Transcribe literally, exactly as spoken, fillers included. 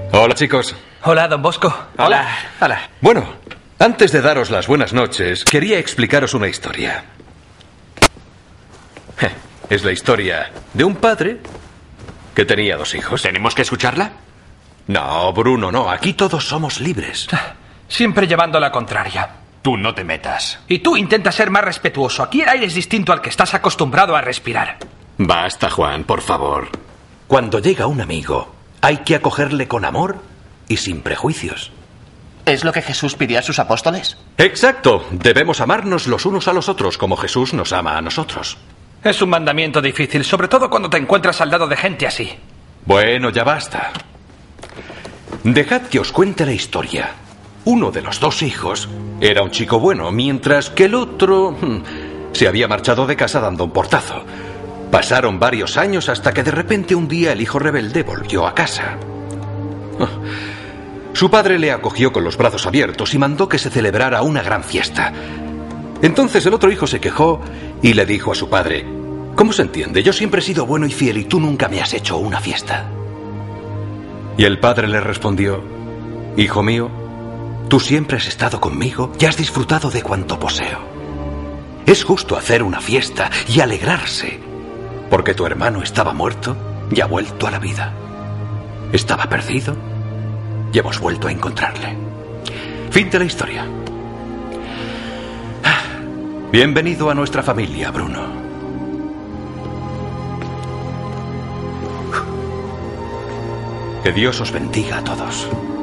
Hola, chicos. Hola, don Bosco. Hola. Hola. Bueno, antes de daros las buenas noches, quería explicaros una historia. Es la historia de un padre que tenía dos hijos. ¿Tenemos que escucharla? No, Bruno, no. Aquí todos somos libres. Siempre llevando la contraria. Tú no te metas. Y tú intenta ser más respetuoso. Aquí el aire es distinto al que estás acostumbrado a respirar. Basta, Juan, por favor. Cuando llega un amigo, hay que acogerle con amor y sin prejuicios. ¿Es lo que Jesús pidió a sus apóstoles? Exacto. Debemos amarnos los unos a los otros como Jesús nos ama a nosotros. Es un mandamiento difícil, sobre todo cuando te encuentras al lado de gente así. Bueno, ya basta. Dejad que os cuente la historia. Uno de los dos hijos era un chico bueno, mientras que el otro hmm, se había marchado de casa dando un portazo. Pasaron varios años hasta que de repente un día el hijo rebelde volvió a casa. Oh. Su padre le acogió con los brazos abiertos y mandó que se celebrara una gran fiesta. Entonces el otro hijo se quejó y le dijo a su padre: ¿cómo se entiende? Yo siempre he sido bueno y fiel y tú nunca me has hecho una fiesta. Y el padre le respondió: hijo mío, tú siempre has estado conmigo y has disfrutado de cuanto poseo. Es justo hacer una fiesta y alegrarse, porque tu hermano estaba muerto y ha vuelto a la vida. Estaba perdido y hemos vuelto a encontrarle. Fin de la historia. Bienvenido a nuestra familia, Bruno. Que Dios os bendiga a todos.